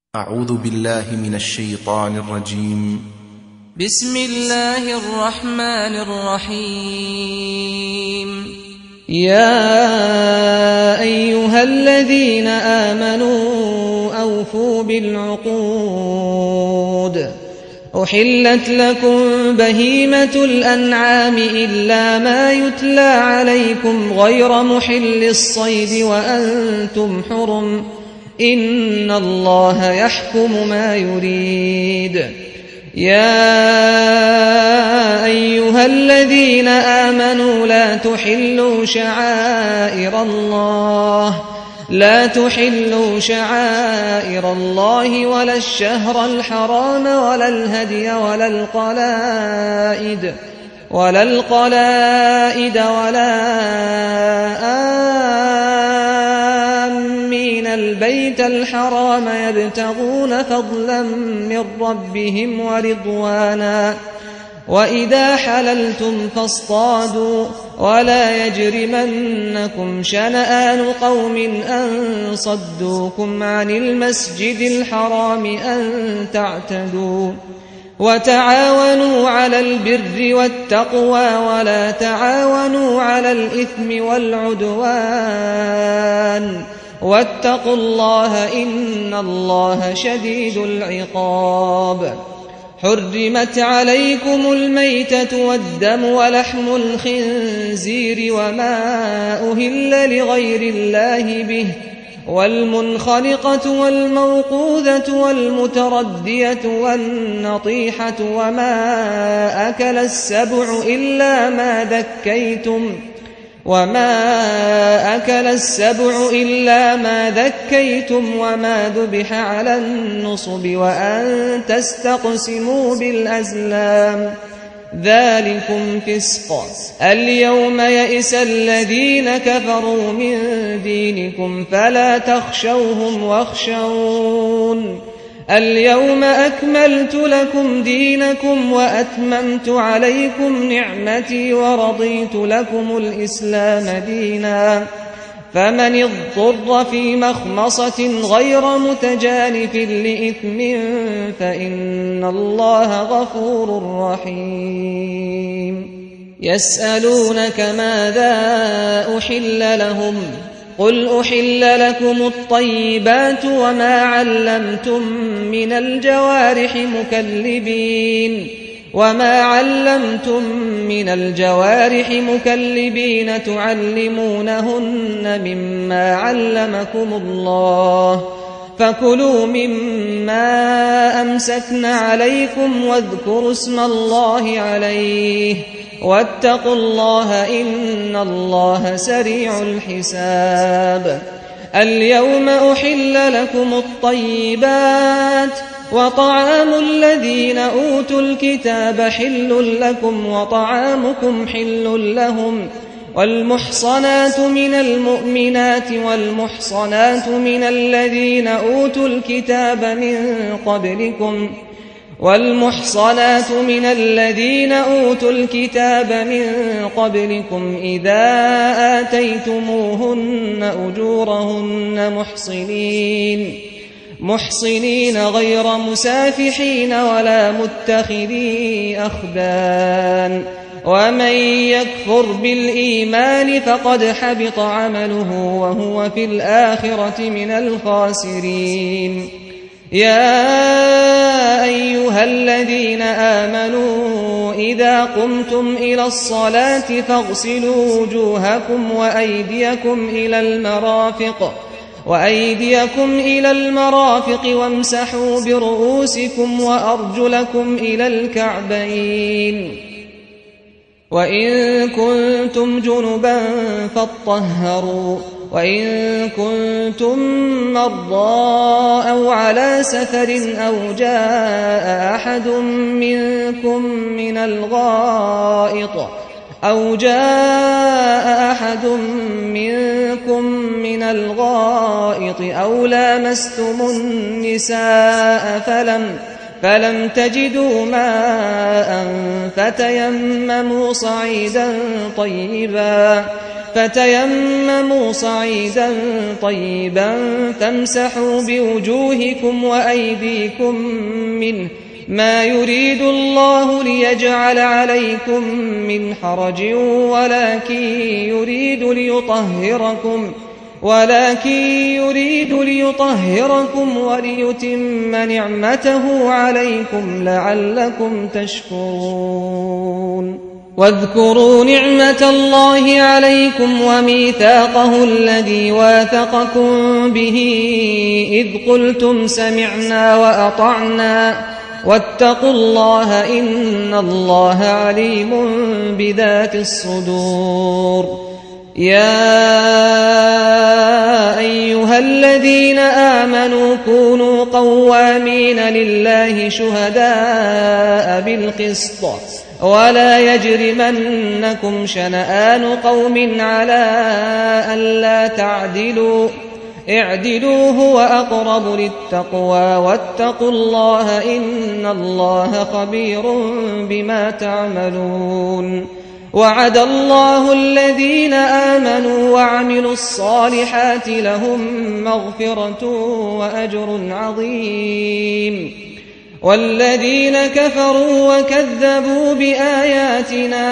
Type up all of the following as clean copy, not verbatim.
أعوذ بالله من الشيطان الرجيم. بسم الله الرحمن الرحيم. يا أيها الذين آمنوا أوفوا بالعقود. أحلت لكم بهيمة الأنعام إلا ما يتلى عليكم غير محل الصيد وأنتم حرم، إن الله يحكم ما يريد. يا أيها الذين آمنوا لا تحلوا شعائر الله ولا الشهر الحرام ولا الهدي ولا القلائد ولا آمين البيت الحرام يبتغون فضلا من ربهم ورضوانا، وإذا حللتم فاصطادوا، ولا يجرمنكم شنآن قوم أن صدوكم عن المسجد الحرام أن تعتدوا. وتعاونوا على البر والتقوى ولا تعاونوا على الإثم والعدوان، واتقوا الله إن الله شديد العقاب. حرمت عليكم الميتة والدم ولحم الخنزير وما أهل لغير الله به، والمنخنقة والموقوذة والمتردية والنطيحة وما أكل السبع إلا ما ذكيتم وما ذبح على النصب وأن تستقسموا بالأزلام، ذلكم فسق. اليوم يئس الذين كفروا من دينكم فلا تخشوهم واخشون. اليوم أكملت لكم دينكم وأتممت عليكم نعمتي ورضيت لكم الإسلام دينا، فمن اضطر في مخمصة غير متجانف لإثم فإن الله غفور رحيم. يسألونك ماذا أحل لهم، قل أحل لكم الطيبات وما علمتم من الجوارح مكلبين تعلمونهن مما علمكم الله، فكلوا مما أمسكن عليكم واذكروا اسم الله عليه، واتقوا الله إن الله سريع الحساب. اليوم أحل لكم الطيبات، وطعام الذين أوتوا الكتاب حل لكم وطعامكم حل لهم، والمحصنات من المؤمنات والمحصنات من الذين أوتوا الكتاب من قبلكم إذا آتيتموهن أجورهن محصنين غير مسافحين ولا متخذي أخدان، ومن يكفر بالإيمان فقد حبط عمله وهو في الآخرة من الخاسرين. يا أيها الذين آمنوا إذا قمتم إلى الصلاة فاغسلوا وجوهكم وأيديكم إلى المرافق وامسحوا برؤوسكم وأرجلكم إلى الكعبين، وإن كنتم جنبا فاطهروا، وإن كنتم مرضى أو على سفر أو جاء أحد منكم من الغائط أو لامستم النساء فلم تجدوا ماء فتيمموا صعيدا طيبا فتيمموا صعيدا طيبا فامسحوا بوجوهكم وأيديكم منه ما يريد الله ليجعل عليكم من حرج ولكن يريد ليطهركم وليتم نعمته عليكم لعلكم تشكرون واذكروا نعمة الله عليكم وميثاقه الذي واثقكم به إذ قلتم سمعنا وأطعنا واتقوا الله إن الله عليم بذات الصدور يا أيها الذين آمنوا كونوا قوامين لله شهداء بالقسط ولا يجرمنكم شنآن قوم على ألا تعدلوا اعدلوا هو أقرب للتقوى واتقوا الله إن الله خبير بما تعملون وعد الله الذين آمنوا وعملوا الصالحات لهم مغفرة وأجر عظيم والذين كفروا وكذبوا بآياتنا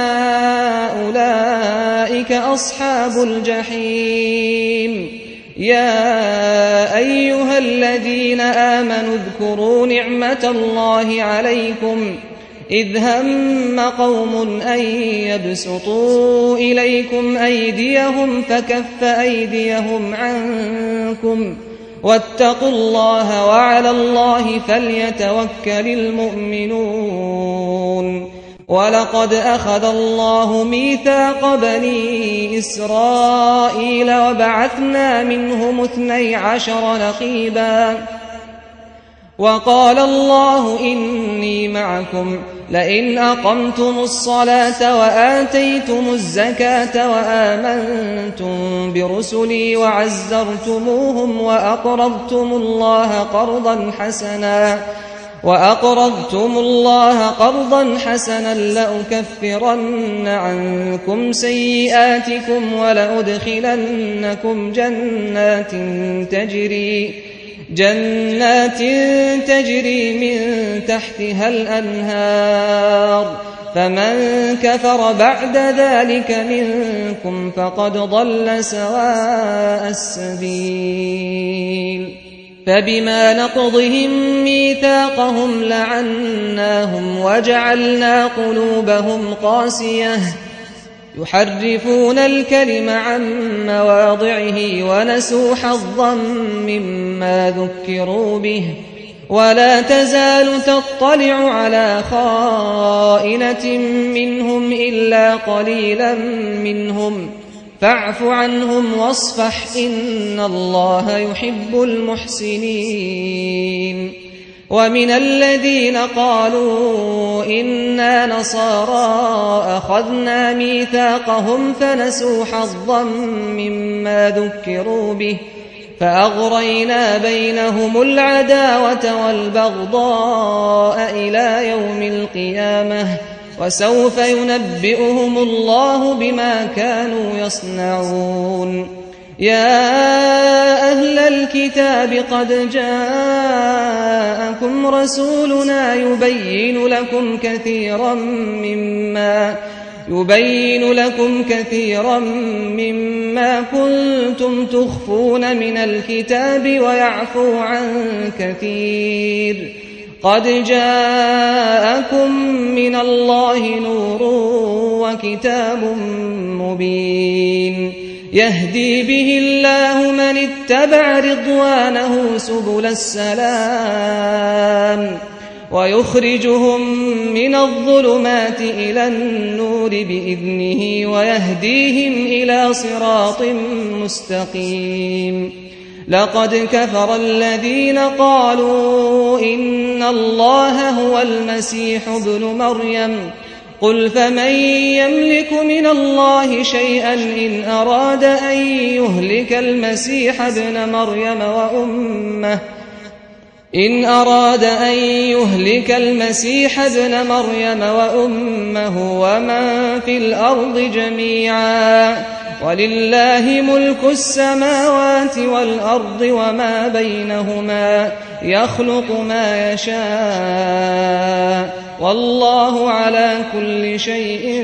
أولئك أصحاب الجحيم يا أيها الذين آمنوا اذكروا نعمة الله عليكم إذ هم قوم أن يبسطوا إليكم أيديهم فكف أيديهم عنكم واتقوا الله وعلى الله فليتوكل المؤمنون ولقد أخذ الله ميثاق بني إسرائيل وبعثنا منهم 12 نقيبا وقال الله إني معكم لئن أقمتم الصلاة وآتيتم الزكاة وآمنتم برسلي وعزرتموهم وأقرضتم الله قرضا حسنا لأكفرن عنكم سيئاتكم ولأدخلنكم جنات تجري من تحتها الأنهار فمن كفر بعد ذلك منكم فقد ضل سواء السبيل فبما نقضهم ميثاقهم لعناهم وجعلنا قلوبهم قاسية يحرفون الكلم عن مواضعه ونسوا حظا مما ذكروا به ولا تزال تطلع على خائنة منهم إلا قليلا منهم فاعف عنهم واصفح إن الله يحب المحسنين ومن الذين قالوا إنا نصارى أخذنا ميثاقهم فنسوا حظا مما ذكروا به فأغرينا بينهم العداوة والبغضاء إلى يوم القيامة وسوف ينبئهم الله بما كانوا يصنعون يا أهل الكتاب قد جاءكم رسولنا يبين لكم كثيرا مما كنتم تخفون من الكتاب ويعفو عن كثير قد جاءكم من الله نور وكتاب مبين يهدي به الله من اتبع رضوانه سبل السلام ويخرجهم من الظلمات إلى النور بإذنه ويهديهم إلى صراط مستقيم لقد كفر الذين قالوا إن الله هو المسيح ابن مريم قل فمن يملك من الله شيئا إن أراد أن يهلك المسيح ابن مريم وأمه ومن في الأرض جميعا ولله ملك السماوات والأرض وما بينهما يخلق ما يشاء والله على كل شيء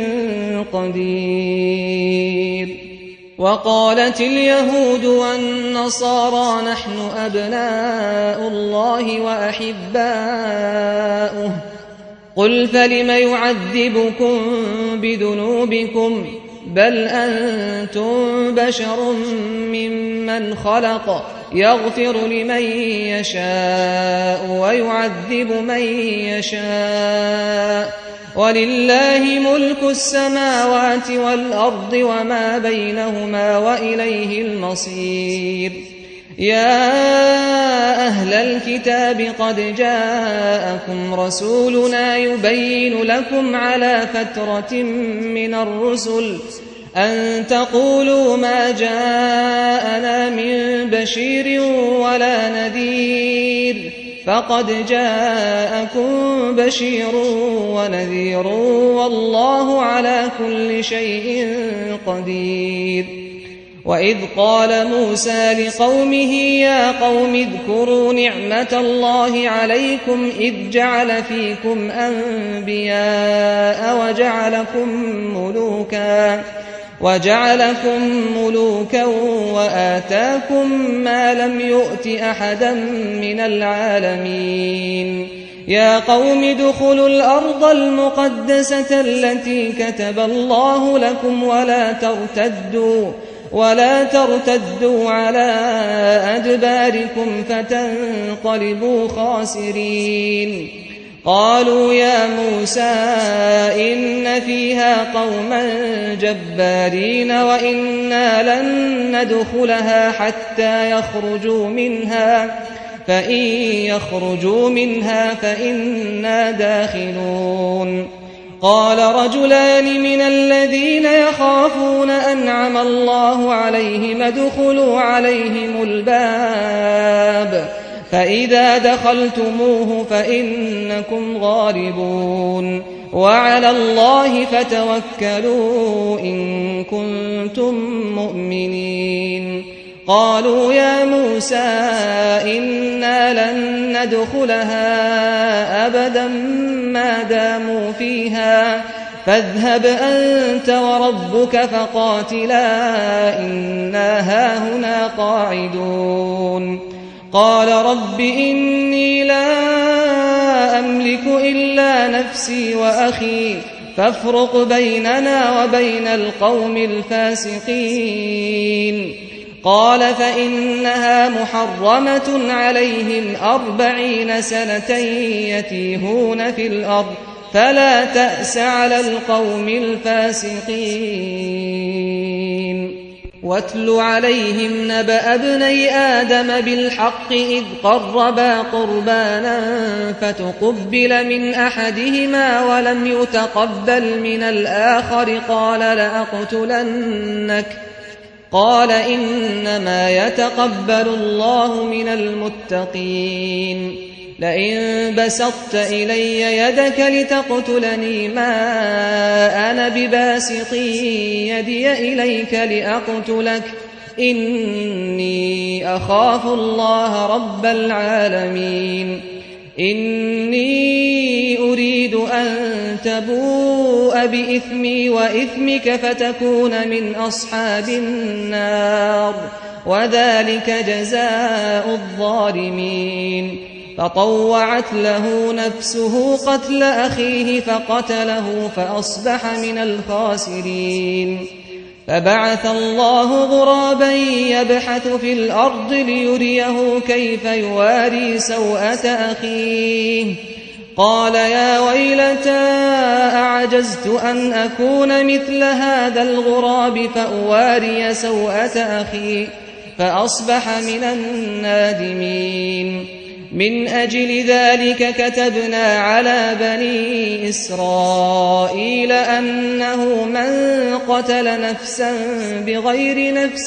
قدير. وقالت اليهود والنصارى نحن أبناء الله وأحباؤه قل فلم يعذبكم بذنوبكم بل أنتم بشر ممن خلق يغفر لمن يشاء ويعذب من يشاء ولله ملك السماوات والأرض وما بينهما وإليه المصير. يا أهل الكتاب قد جاءكم رسولنا يبين لكم على فترة من الرسل أن تقولوا ما جاءنا من بشير ولا نذير فقد جاءكم بشير ونذير والله على كل شيء قدير. وإذ قال موسى لقومه يا قوم اذكروا نعمة الله عليكم إذ جعل فيكم أنبياء وجعلكم ملوكا وآتاكم ما لم يؤت أحدا من العالمين. يا قوم ادخلوا الأرض المقدسة التي كتب الله لكم ولا ترتدوا على أدباركم فتنقلبوا خاسرين. قالوا يا موسى إن فيها قوما جبارين وإنا لن ندخلها حتى يخرجوا منها فإن يخرجوا منها فإنا داخلون. قال رجلان من الذين يخافون أنعم الله عليهم ادخلوا عليهم الباب فإذا دخلتموه فإنكم غالبون وعلى الله فتوكلوا إن كنتم مؤمنين. قالوا يا موسى إنا لن ندخلها أبدا ما داموا فيها فاذهب أنت وربك فقاتلا إنا هاهنا قاعدون. قال رب إني لا أملك إلا نفسي وأخي فافرق بيننا وبين القوم الفاسقين. قال فإنها محرمة عليهم 40 سنة يتيهون في الأرض فلا تأس على القوم الفاسقين. واتل عليهم نبأ ابني آدم بالحق إذ قربا قربانا فتقبل من أحدهما ولم يتقبل من الآخر قال لأقتلنك قال إنما يتقبل الله من المتقين. لئن بسطت إلي يدك لتقتلني ما أنا بباسط يدي إليك لأقتلك إني أخاف الله رب العالمين. إني أريد أن تبوء بإثمي وإثمك فتكون من أصحاب النار وذلك جزاء الظالمين. فطوعت له نفسه قتل أخيه فقتله فأصبح من الخاسرين. فبعث الله غرابا يبحث في الأرض ليريه كيف يواري سوءة أخيه قال يا ويلتى أعجزت أن أكون مثل هذا الغراب فأواري سوءة أخي فأصبح من النادمين. من أجل ذلك كتبنا على بني إسرائيل أنه من قتل نفسا بغير نفس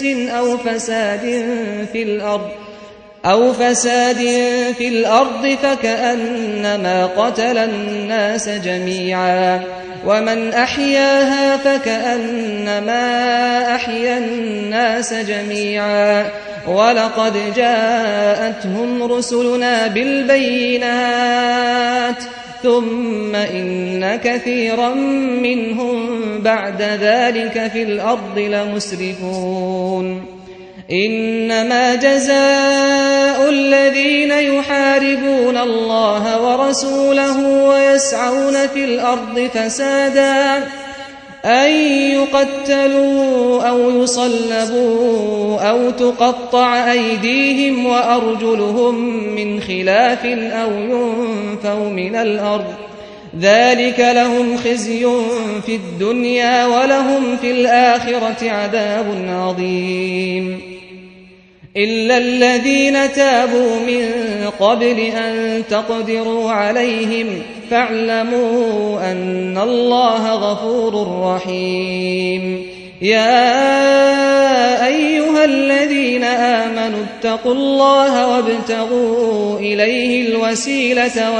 أو فساد في الأرض فكأنما قتل الناس جميعا ومن أحياها فكأنما أحيا الناس جميعا ولقد جاءتهم رسلنا بالبينات ثم إن كثيرا منهم بعد ذلك في الأرض لمسرفون إنما جزاء الذين يحاربون الله ورسوله ويسعون في الأرض فسادا أن يقتلوا أو يصلبوا أو تقطع أيديهم وأرجلهم من خلاف أو ينفوا من الأرض ذلك لهم خزي في الدنيا ولهم في الآخرة عذاب عظيم إلا الذين تابوا من قبل أن تقدروا عليهم فاعلموا أن الله غفور رحيم يا أيها الذين آمنوا اتقوا الله وابتغوا إليه الوسيلة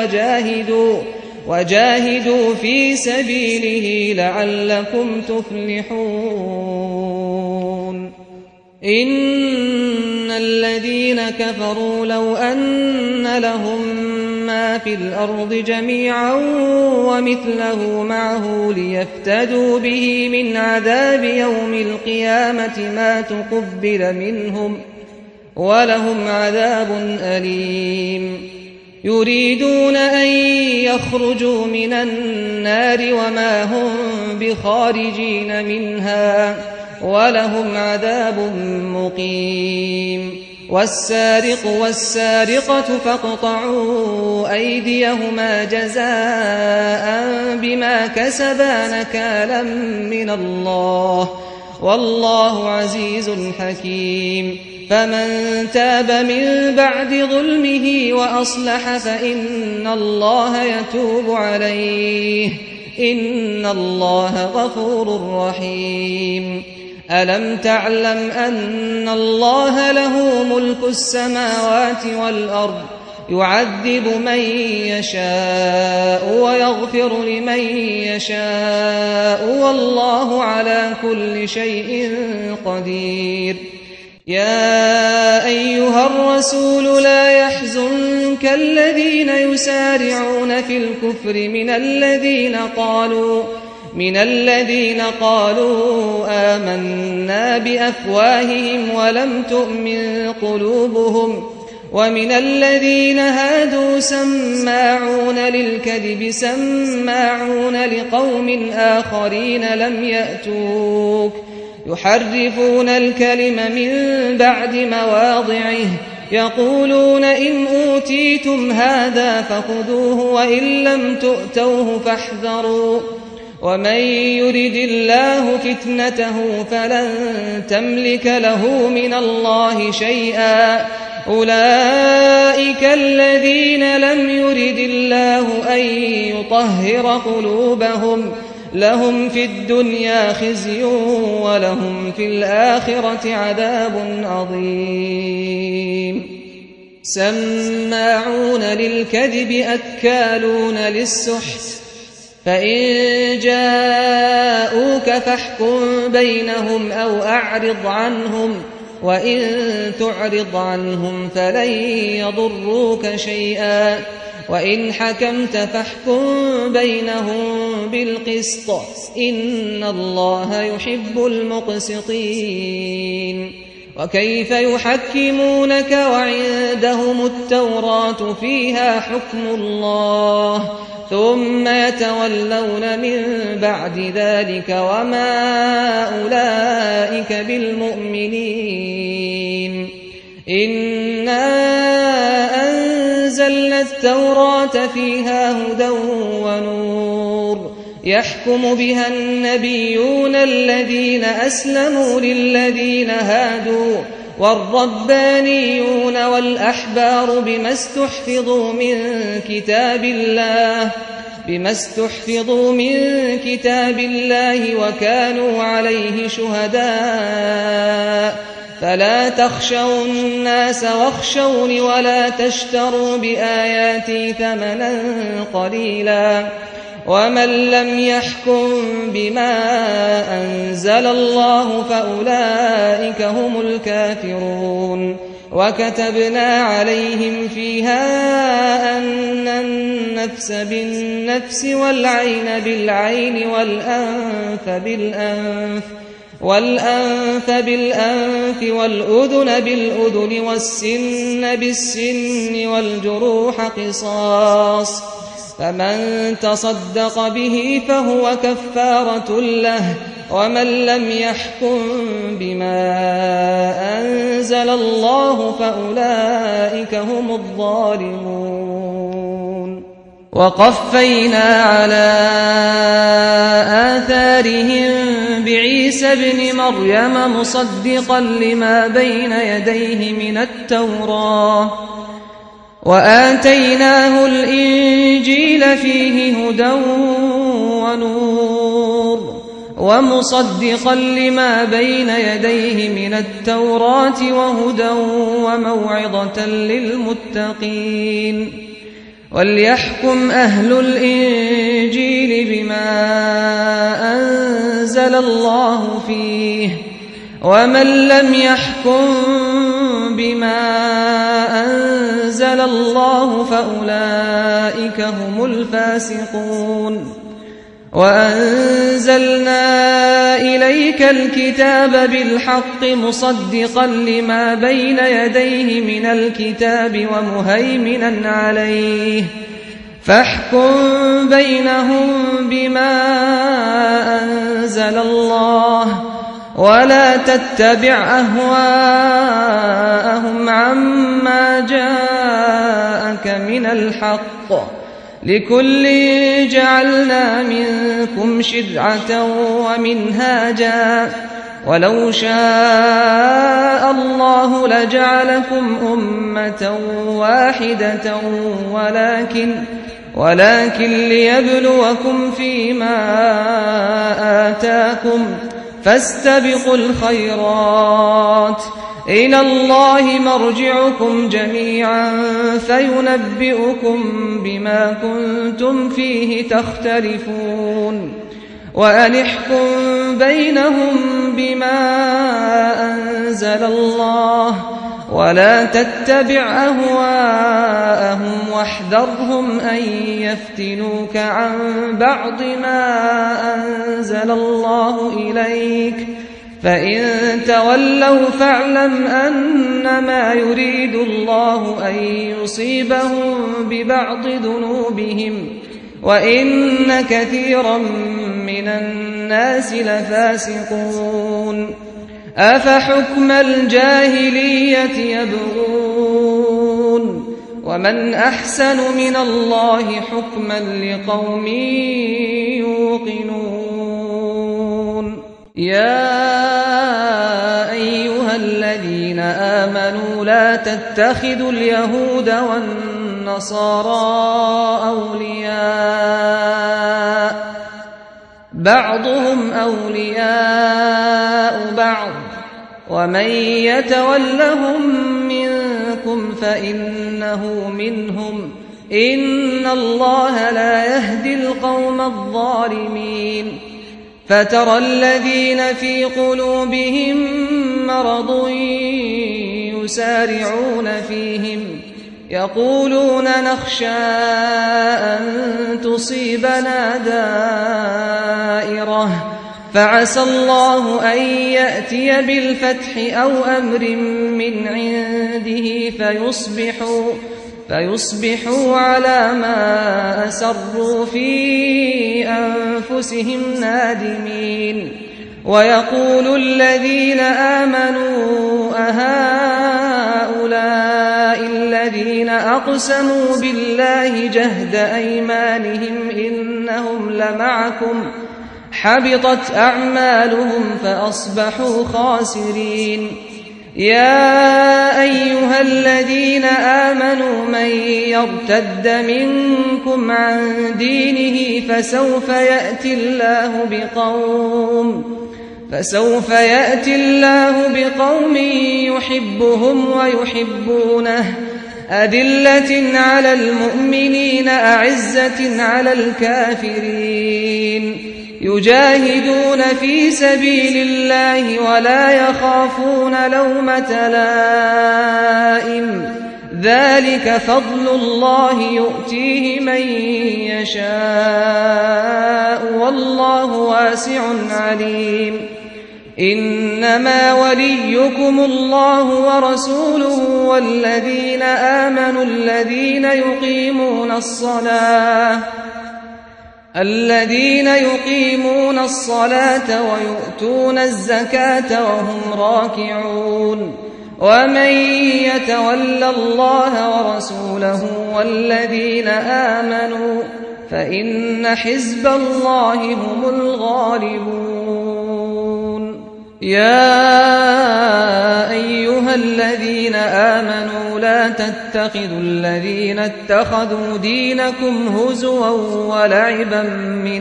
وجاهدوا في سبيله لعلكم تفلحون إن الذين كفروا لو أن لهم ما في الأرض جميعا ومثله معه ليفتدوا به من عذاب يوم القيامة ما تقبل منهم ولهم عذاب أليم يريدون أن يخرجوا من النار وما هم بخارجين منها ولهم عذاب مقيم والسارق والسارقة فاقطعوا أيديهما جزاء بما كسبا نكالا من الله والله عزيز حكيم فمن تاب من بعد ظلمه وأصلح فإن الله يتوب عليه إن الله غفور رحيم ألم تعلم أن الله له ملك السماوات والأرض يعذب من يشاء ويغفر لمن يشاء والله على كل شيء قدير يا أيها الرسول لا يحزنك الذين يسارعون في الكفر من الذين قالوا آمنا بأفواههم ولم تؤمن قلوبهم ومن الذين هادوا سماعون للكذب سماعون لقوم آخرين لم يأتوك يحرفون الكلم من بعد مواضعه يقولون إن أوتيتم هذا فخذوه وإن لم تؤتوه فاحذروا ومن يرد الله فتنته فلن تملك له من الله شيئا أولئك الذين لم يرد الله أن يطهر قلوبهم لهم في الدنيا خزي ولهم في الآخرة عذاب عظيم سماعون للكذب أكالون للسحت فإن جاءوك فاحكم بينهم أو أعرض عنهم وإن تعرض عنهم فلن يضروك شيئا وإن حكمت فاحكم بينهم بالقسط إن الله يحب المقسطين وكيف يحكمونك وعندهم التوراة فيها حكم الله ثم يتولون من بعد ذلك وما أولئك بالمؤمنين إنا أنزلنا التوراة فيها هدى ونور يحكم بها النبيون الذين أسلموا للذين هادوا والربانيون والأحبار بما استحفظوا من كتاب الله وكانوا عليه شهداء فلا تخشوا الناس واخشوني ولا تشتروا بآياتي ثمنا قليلا ومن لم يحكم بما أنزل الله فأولئك هم الكافرون وكتبنا عليهم فيها أن النفس بالنفس والعين بالعين والأنف بالأنف والأذن بالأذن والسن بالسن والجروح قصاص فمن تصدق به فهو كفارة له ومن لم يحكم بما أنزل الله فأولئك هم الظالمون وقفينا على آثارهم بعيسى ابن مريم مصدقا لما بين يديه من التوراة وآتيناه الإنجيل فيه هدى ونور ومصدقا لما بين يديه من التوراة وهدى وموعظة للمتقين وليحكم أهل الإنجيل بما أنزل الله فيه ومن لم يحكم بما أنزل الله فأولئك هم الفاسقون وأنزلنا إليك الكتاب بالحق مصدقا لما بين يديه من الكتاب ومهيمنا عليه فاحكم بينهم بما أنزل الله ولا تتبع أهواءهم عما جاءك من الحق لكل جعلنا منكم شرعة ومنهاجا ولو شاء الله لجعلكم أمة واحدة ولكن ليبلوكم فيما آتاكم فاستبقوا الخيرات إلى الله مرجعكم جميعا فينبئكم بما كنتم فيه تختلفون وأن احكم بينهم بما أنزل الله ولا تتبع أهواءهم واحذرهم أن يفتنوك عن بعض ما أنزل الله إليك فإن تولوا فاعلم أنما يريد الله أن يصيبهم ببعض ذنوبهم وإن كثيرا من الناس لفاسقون أفحكم الجاهلية يبغون ومن أحسن من الله حكما لقوم يوقنون يا أيها الذين آمنوا لا تتخذوا اليهود والنصارى أولياء بعضهم أولياء بعض ومن يتولهم منكم فإنه منهم إن الله لا يهدي القوم الظالمين فترى الذين في قلوبهم مرض يسارعون فيهم يقولون نخشى أن تصيبنا دائرة فعسى الله أن يأتي بالفتح أو أمر من عنده فيصبحوا على ما أسروا في أنفسهم نادمين ويقول الذين آمنوا أهؤلاء الذين أقسموا بالله جهد أيمانهم إنهم لمعكم حبطت أعمالهم فأصبحوا خاسرين يا أيها الذين آمنوا من يرتد منكم عن دينه فسوف يأتي الله بقوم يحبهم ويحبونه أذلة على المؤمنين أعزة على الكافرين يجاهدون في سبيل الله ولا يخافون لومة لائم ذلك فضل الله يؤتيه من يشاء والله واسع عليم إنما وليكم الله ورسوله والذين آمنوا الذين يقيمون الصلاة ويؤتون الزكاة وهم راكعون ومن يتول الله ورسوله والذين آمنوا فإن حزب الله هم الغالبون يا أيها الذين آمنوا لا تتخذوا الذين اتخذوا دينكم هزوا ولعبا من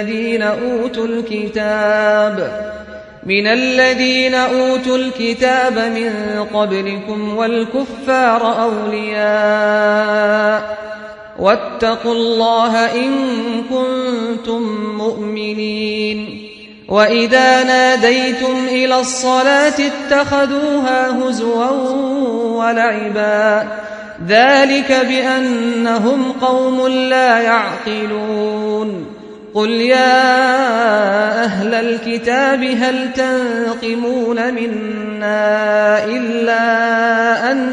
الذين أوتوا الكتاب من قبلكم والكفار أولياء واتقوا الله إن كنتم مؤمنين وإذا ناديتم إلى الصلاة اتخذوها هزوا ولعبا ذلك بأنهم قوم لا يعقلون قل يا أهل الكتاب هل تنقمون منا إلا أن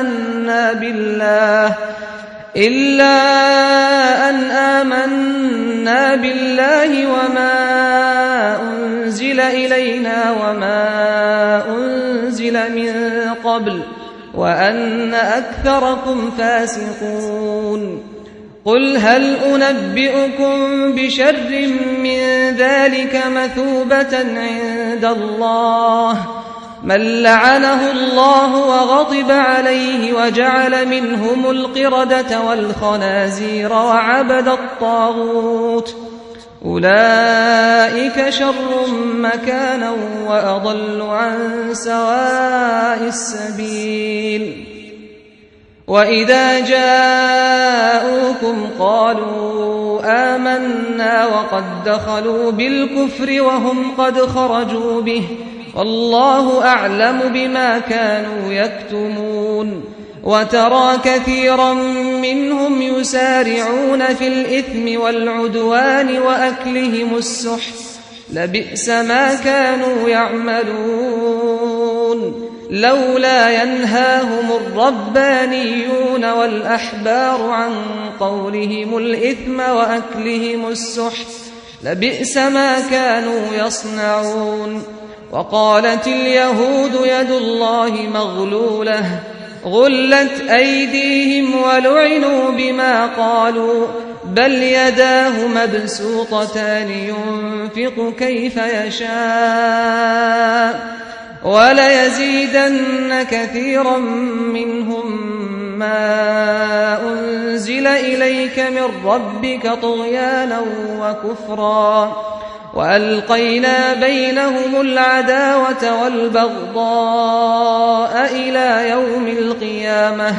آمنا بالله وما أنزل إلينا وما أنزل من قبل وأن أكثركم فاسقون قل هل أنبئكم بشر من ذلك مثوبة عند الله من لعنه الله وغضب عليه وجعل منهم القردة والخنازير وعبد الطاغوت أولئك شر مكانا وأضل عن سواء السبيل وإذا جاءوكم قالوا آمنا وقد دخلوا بالكفر وهم قد خرجوا به والله أعلم بما كانوا يكتمون وترى كثيرا منهم يسارعون في الإثم والعدوان وأكلهم السحت لبئس ما كانوا يعملون لولا ينهاهم الربانيون والأحبار عن قولهم الإثم وأكلهم السحت لبئس ما كانوا يصنعون وقالت اليهود يد الله مغلولة غلت أيديهم ولعنوا بما قالوا بل يداه مبسوطتان ينفق كيف يشاء وليزيدن كثيرا منهم ما أنزل إليك من ربك طغيانا وكفرا وألقينا بينهم العداوة والبغضاء إلى يوم القيامة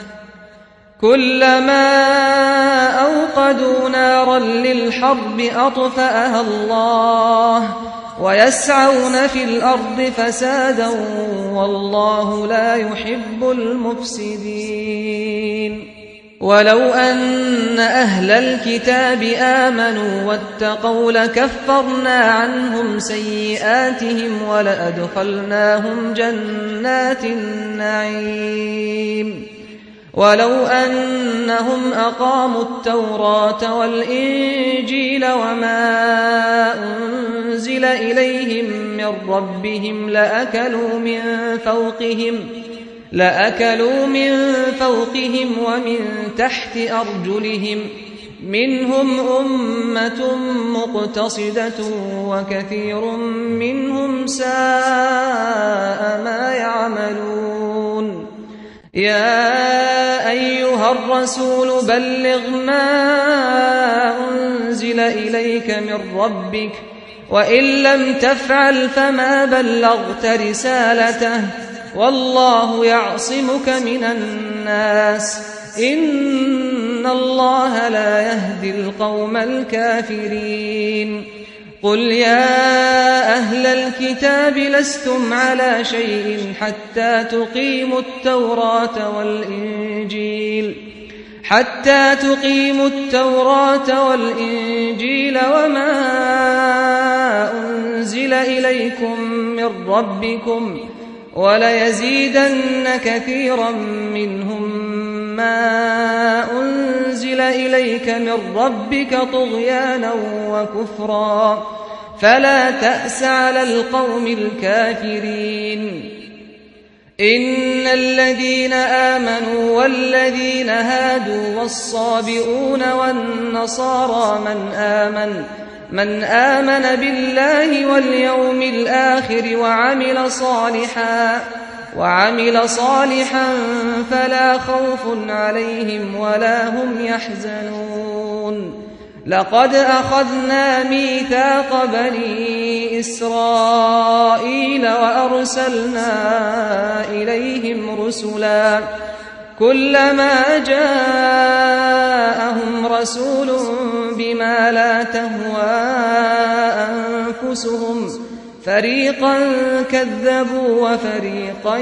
كلما أوقدوا نارا للحرب أطفأها الله ويسعون في الأرض فسادا والله لا يحب المفسدين ولو أن أهل الكتاب آمنوا واتقوا لكفرنا عنهم سيئاتهم ولأدخلناهم جنات النعيم ولو أنهم أقاموا التوراة والإنجيل وما أنزل إليهم من ربهم لأكلوا من فوقهم ومن تحت أرجلهم منهم أمة مقتصدة وكثير منهم ساء ما يعملون يا أيها الرسول بلغ ما أنزل إليك من ربك وإن لم تفعل فما بلغت رسالته والله يعصمك من الناس إن الله لا يهدي القوم الكافرين قل يا أهل الكتاب لستم على شيء حتى تقيموا التوراة والإنجيل وما أنزل إليكم من ربكم وليزيدن كثيرا منهم ما أنزل إليك من ربك طغيانا وكفرا فلا تأس على القوم الكافرين إن الذين آمنوا والذين هادوا والصابئون والنصارى من آمن بالله واليوم الآخر وعمل صالحا فلا خوف عليهم ولا هم يحزنون لقد أخذنا ميثاق بني إسرائيل وأرسلنا إليهم رسلا كلما جاءهم رسول بما لا تهوى أنفسهم فريقا كذبوا وفريقا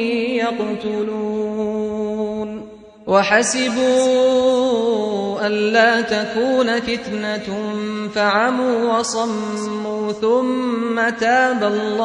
يقتلون وحسبوا ألا تكون فتنة فعموا وصموا ثم تاب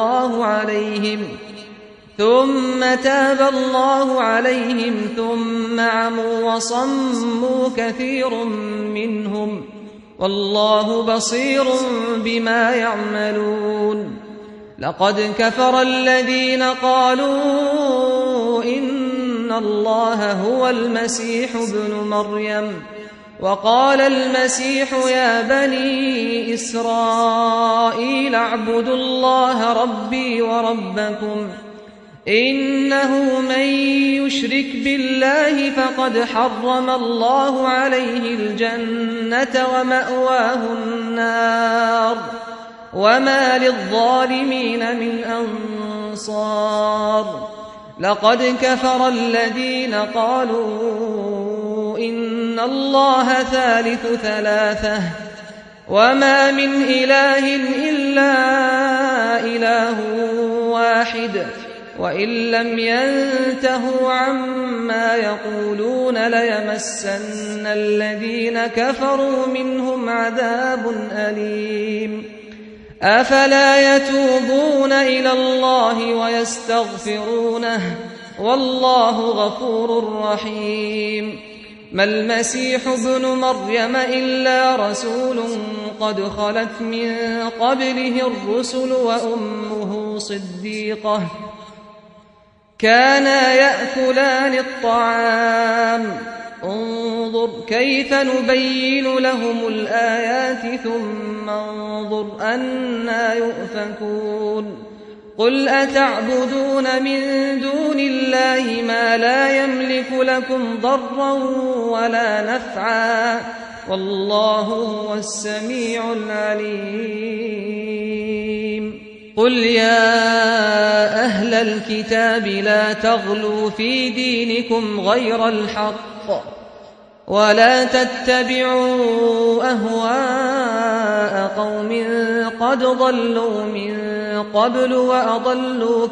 الله عليهم ثم عموا وصموا كثير منهم والله بصير بما يعملون لقد كفر الذين قالوا إن الله هو المسيح ابن مريم وقال المسيح يا بني إسرائيل اعبدوا الله ربي وربكم إنه من يشرك بالله فقد حرم الله عليه الجنة ومأواه النار وما للظالمين من أنصار لقد كفر الذين قالوا إن الله ثالث ثلاثة وما من إله إلا إله واحد وإن لم ينتهوا عما يقولون ليمسن الذين كفروا منهم عذاب أليم أفلا يتوبون إلى الله ويستغفرونه والله غفور رحيم ما المسيح ابن مريم إلا رسول قد خلت من قبله الرسل وأمه صديقة كانا يأكلان الطعام انظر كيف نبين لهم الآيات ثم انظر أنا يؤفكون قل أتعبدون من دون الله ما لا يملك لكم ضرا ولا نفعا والله هو السميع العليم قل يا أهل الكتاب لا تغلوا في دينكم غير الحق ولا تتبعوا أهواء قوم قد ضلوا من قبل وأضلوا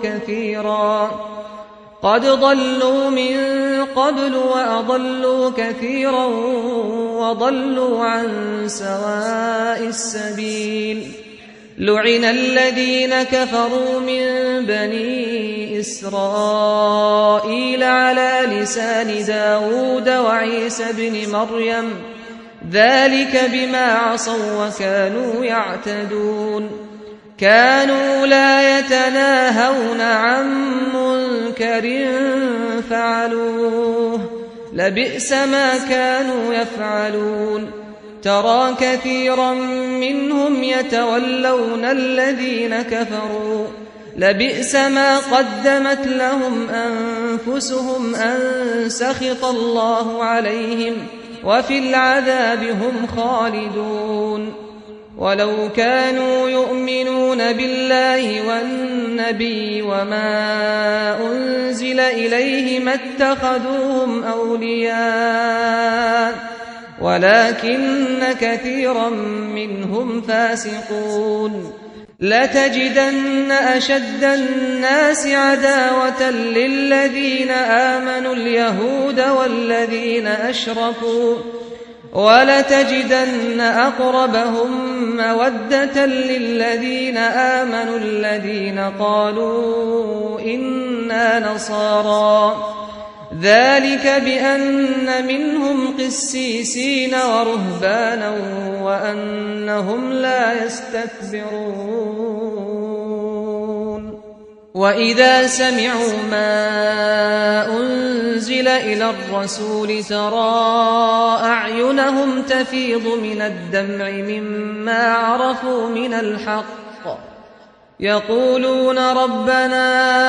كثيرا وضلوا عن سواء السبيل لعن الذين كفروا من بني إسرائيل على لسان داود وعيسى بن مريم ذلك بما عصوا وكانوا يعتدون كانوا لا يتناهون عن منكر فعلوه لبئس ما كانوا يفعلون ترى كثيرا منهم يتولون الذين كفروا لبئس ما قدمت لهم أنفسهم أن سخط الله عليهم وفي العذاب هم خالدون ولو كانوا يؤمنون بالله والنبي النبي وما أنزل إليه ما اتخذوهم أولياء ولكن كثيرا منهم فاسقون لتجدن أشد الناس عداوة للذين آمنوا اليهود والذين أشركوا ولتجدن أقربهم مودة للذين آمنوا الذين قالوا إنا نصارى ذلك بأن منهم قسيسين ورهبانا وأنهم لا يستكبرون وإذا سمعوا ما أنزل إلى الرسول ترى أعينهم تفيض من الدمع مما عرفوا من الحق يقولون ربنا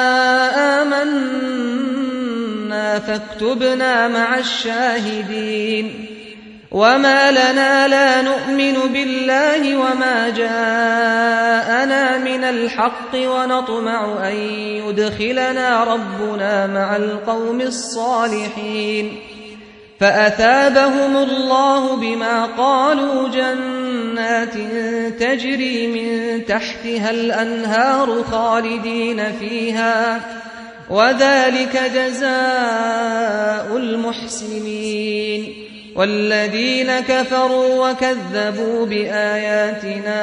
آمنا فاكتبنا مع الشاهدين وما لنا لا نؤمن بالله وما جاءنا من الحق ونطمع أن يدخلنا ربنا مع القوم الصالحين فأثابهم الله بما قالوا جنات تجري من تحتها الأنهار خالدين فيها وذلك جزاء المحسنين والذين كفروا وكذبوا بآياتنا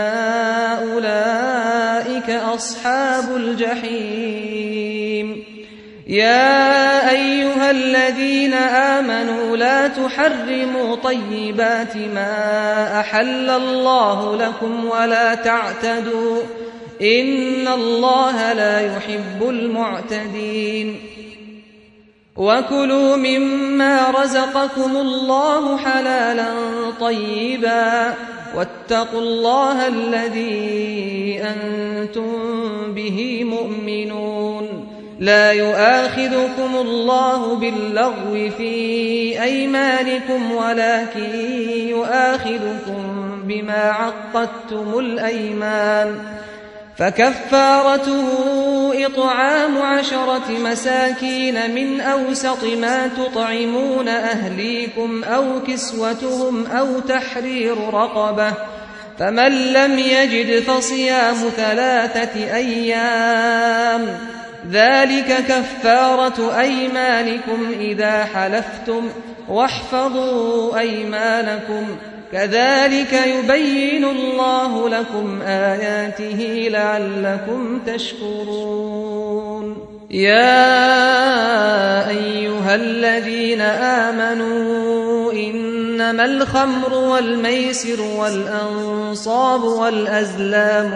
أولئك أصحاب الجحيم يا أيها الذين آمنوا لا تحرموا طيبات ما أحل الله لكم ولا تعتدوا إن الله لا يحب المعتدين وكلوا مما رزقكم الله حلالا طيبا واتقوا الله الذي أنتم به مؤمنون لا يؤاخذكم الله باللغو في أيمانكم ولكن يؤاخذكم بما عقدتم الأيمان فكفارته إطعام 10 مساكين من أوسط ما تطعمون أهليكم أو كسوتهم أو تحرير رقبة فمن لم يجد فصيام 3 أيام ذلك كفارة أيمانكم إذا حلفتم واحفظوا أيمانكم كذلك يبين الله لكم آياته لعلكم تشكرون يا أيها الذين آمنوا إنما الخمر والميسر والأنصاب والأزلام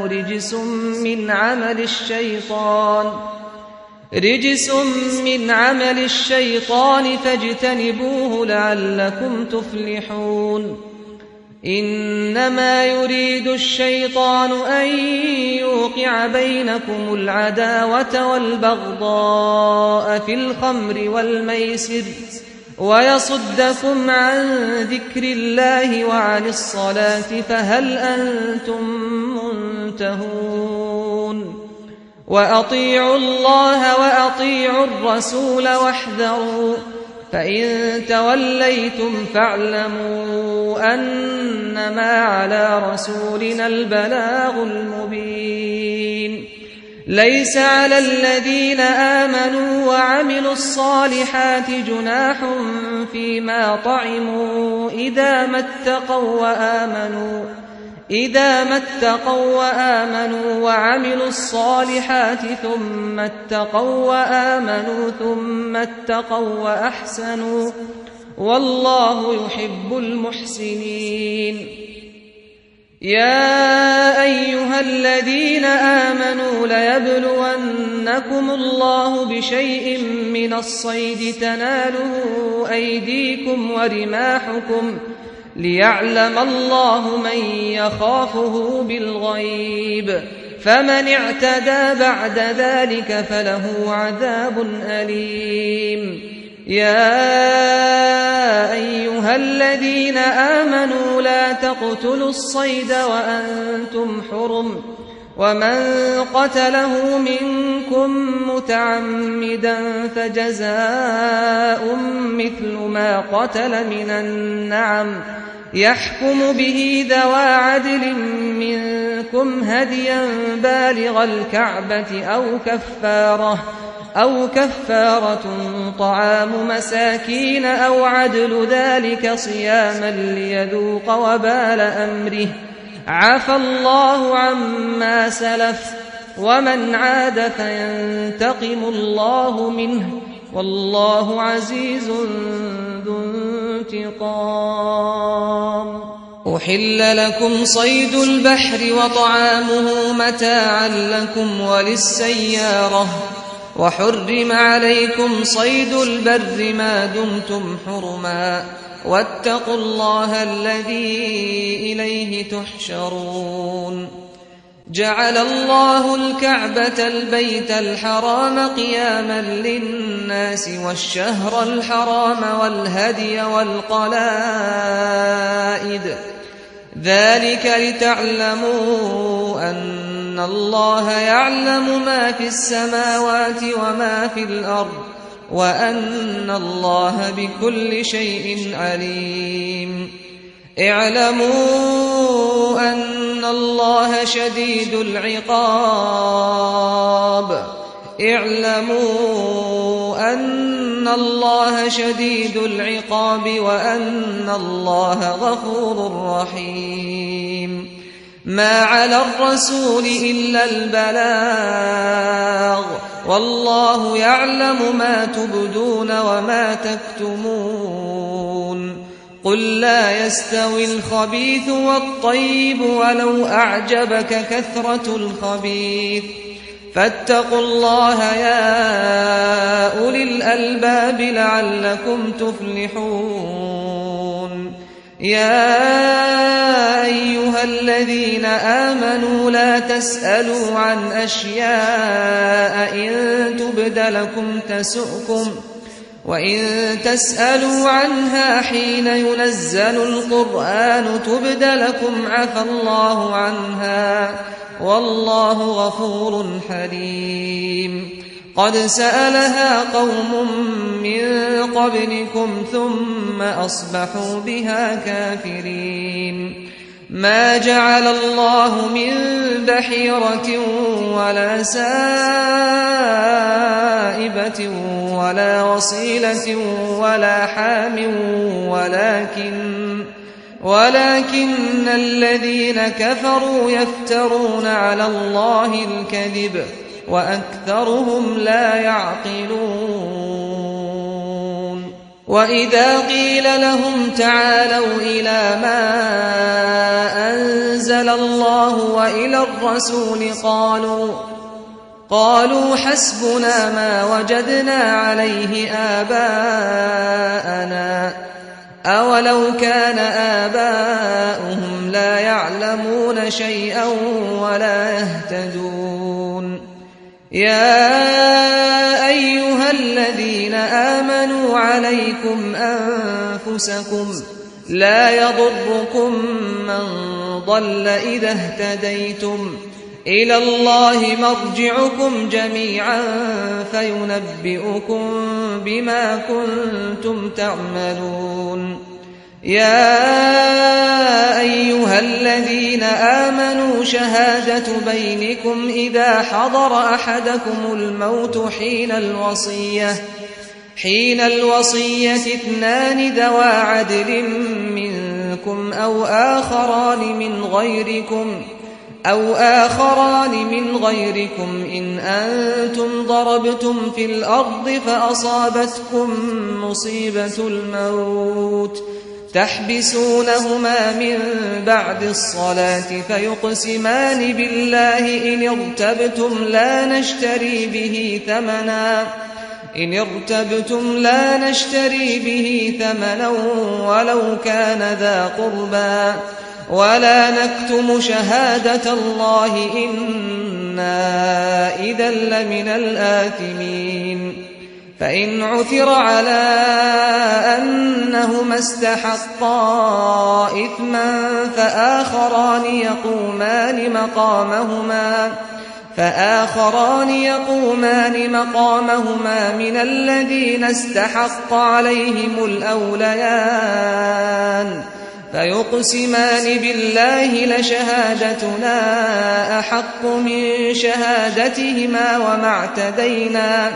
رجس من عمل الشيطان فاجتنبوه لعلكم تفلحون إنما يريد الشيطان أن يوقع بينكم العداوة والبغضاء في الخمر والميسر ويصدكم عن ذكر الله وعن الصلاة فهل أنتم منتهون وأطيعوا الله وأطيعوا الرسول واحذروا فإن توليتم فاعلموا أنما على رسولنا البلاغ المبين ليس على الذين آمنوا وعملوا الصالحات جناح فيما طعموا إذا ما اتقوا وآمنوا وعملوا الصالحات ثم اتقوا وآمنوا ثم اتقوا وأحسنوا والله يحب المحسنين يا أيها الذين آمنوا ليبلونكم الله بشيء من الصيد تناله أيديكم ورماحكم ليعلم الله من يخافه بالغيب فمن اعتدى بعد ذلك فله عذاب أليم يا أيها الذين آمنوا لا تقتلوا الصيد وأنتم حرم ومن قتله منكم متعمدا فجزاء مثل ما قتل من النعم يحكم به ذوى عدل منكم هديا بالغ الكعبة أو كفارة طعام مساكين أو عدل ذلك صياما ليذوق وبال أمره عفى الله عما سلف ومن عاد فينتقم الله منه والله عزيز ذو انتقام. أحل لكم صيد البحر وطعامه متاعا لكم وللسيارة وحرم عليكم صيد البر ما دمتم حرما واتقوا الله الذي إليه تحشرون. جعل الله الكعبة البيت الحرام قياما للناس والشهر الحرام والهدي والقلائد ذلك لتعلموا أن الله يعلم ما في السماوات وما في الأرض وأن الله بكل شيء عليم. اعلموا أن الله شديد العقاب وأن الله غفور رحيم. ما على الرسول إلا البلاغ والله يعلم ما تبدون وما تكتمون. قل لا يستوي الخبيث والطيب ولو أعجبك كثرة الخبيث فاتقوا الله يا أولي الألباب لعلكم تفلحون. يا أيها الذين آمنوا لا تسألوا عن أشياء إن تبد لكم تسؤكم وإن تسألوا عنها حين ينزل القرآن تبد لكم عفى الله عنها والله غفور حليم. قد سألها قوم من قبلكم ثم أصبحوا بها كافرين. ما جعل الله من بحيرة ولا سائبة ولا وصيلة ولا حام ولكن الذين كفروا يفترون على الله الكذب وأكثرهم لا يعقلون. وإذا قيل لهم تعالوا إلى ما أنزل الله وإلى الرسول قالوا حسبنا ما وجدنا عليه آباءنا أولو كان آباؤهم لا يعلمون شيئا ولا يهتدون. يا أيها الذين آمنوا عليكم أنفسكم لا يضركم من ضل إذا اهتديتم إلى الله مرجعكم جميعا فينبئكم بما كنتم تعملون. يا أيها الذين آمنوا شهادة بينكم إذا حضر أحدكم الموت حين الوصية 2 ذوى عدل منكم أو آخران من غيركم إن أنتم ضربتم في الأرض فأصابتكم مصيبة الموت تحبسونهما من بعد الصلاة فيقسمان بالله إن ارتبتم لا نشتري به ثمنا ولو كان ذا قربى ولا نكتم شهادة الله إنا إذا لمن الآثمين. فإن عثر على أنهما استحقا إثما فآخران يقومان مقامهما من الذين استحق عليهم الأوليان فيقسمان بالله لشهادتنا أحق من شهادتهما وما اعتدينا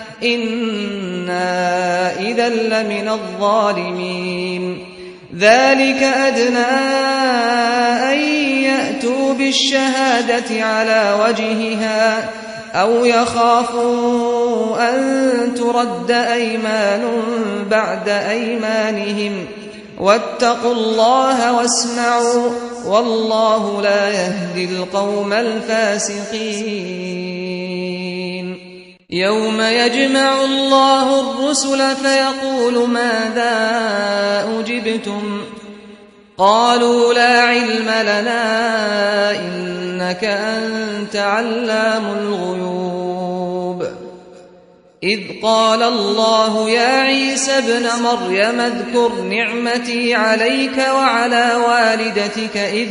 إنا إذا لمن الظالمين ذلك أدنى أن يأتوا بالشهادة على وجهها أو يخافوا أن ترد أيمان بعد أيمانهم واتقوا الله واسمعوا والله لا يهدي القوم الفاسقين يوم يجمع الله الرسل فيقول ماذا أجبتم قالوا لا علم لنا إنك أنت علام الغيوب إذ قال الله يا عيسى ابن مريم اذكر نعمتي عليك وعلى والدتك إذ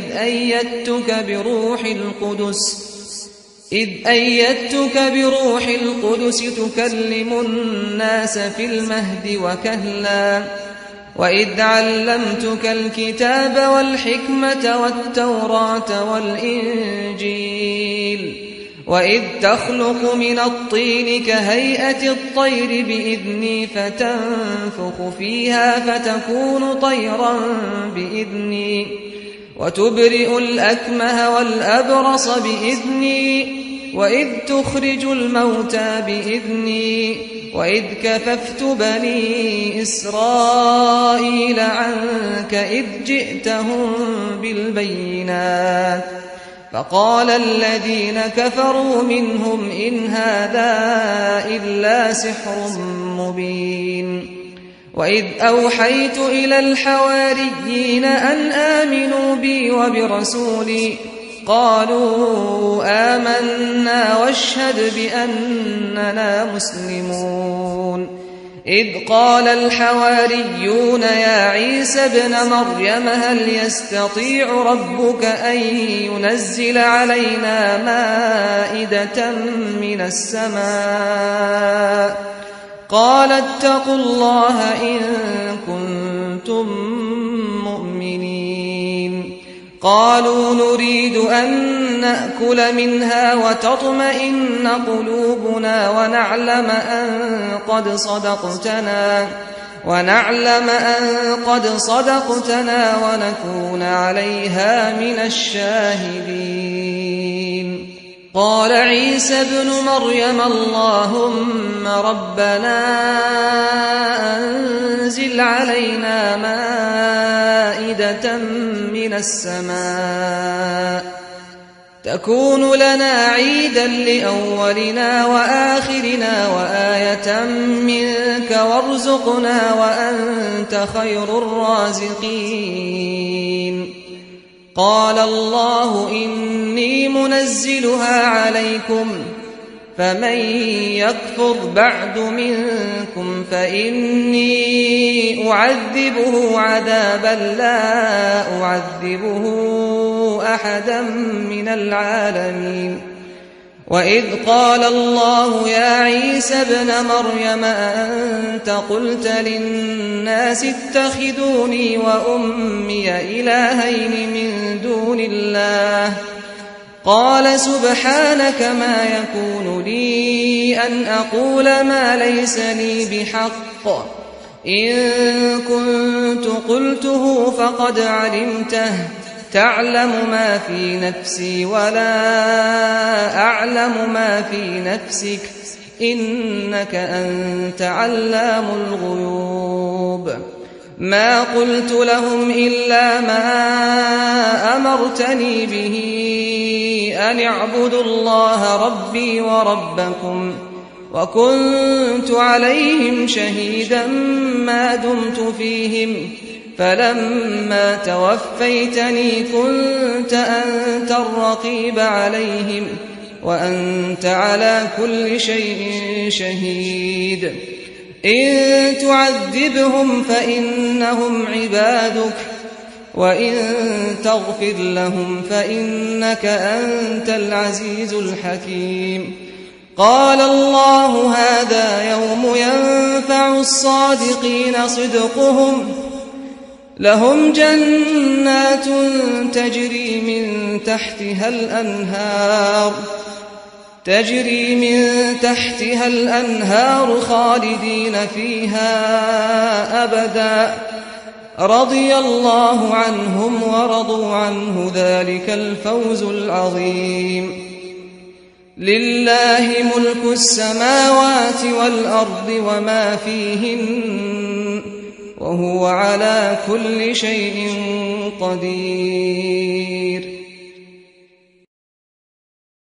أيدتك بروح القدس تكلم الناس في المهد وكهلا وإذ علمتك الكتاب والحكمة والتوراة والإنجيل وإذ تخلق من الطين كهيئة الطير بإذني فتنفخ فيها فتكون طيرا بإذني وتبرئ الأكمه والأبرص بإذني وإذ تخرج الموتى بإذني وإذ كففت بني إسرائيل عنك إذ جئتهم بالبينات فقال الذين كفروا منهم إن هذا إلا سحر مبين وإذ أوحيت إلى الحواريين أن آمنوا بي وبرسولي قالوا آمنا واشهد بأننا مسلمون إذ قال الحواريون يا عيسى ابن مريم هل يستطيع ربك أن ينزل علينا مائدة من السماء قال اتقوا الله إن كنتم مؤمنين قالوا نريد أن نأكل منها وتطمئن قلوبنا ونعلم أن قد صدقتنا ونكون عليها من الشاهدين قال عيسى ابن مريم اللهم ربنا أنزل علينا مائدة من السماء تكون لنا عيدا لأولنا وآخرنا وآية منك وارزقنا وأنت خير الرازقين قال الله إني منزلها عليكم فمن يكفر بعد منكم فإني أعذبه عذابا لا أعذبه أحدا من العالمين وإذ قال الله يا عيسى ابن مريم أنت قلت للناس اتخذوني وأمي إلهين من دون الله قال سبحانك ما يكون لي أن أقول ما ليس لي بحق إن كنت قلته فقد علمته تعلم ما في نفسي ولا أعلم ما في نفسك إنك أنت علام الغيوب ما قلت لهم إلا ما أمرتني به أن اعبدوا الله ربي وربكم وكنت عليهم شهيدا ما دمت فيهم فلما توفيتني كنت أنت الرقيب عليهم وأنت على كل شيء شهيد إن تعذبهم فإنهم عبادك وإن تغفر لهم فإنك أنت العزيز الحكيم. قال الله هذا يوم ينفع الصادقين صدقهم لهم جنات تجري من تحتها الأنهار خالدين فيها أبدا رضي الله عنهم ورضوا عنه ذلك الفوز العظيم. لله ملك السماوات والأرض وما فيهن وهو على كل شيء قدير.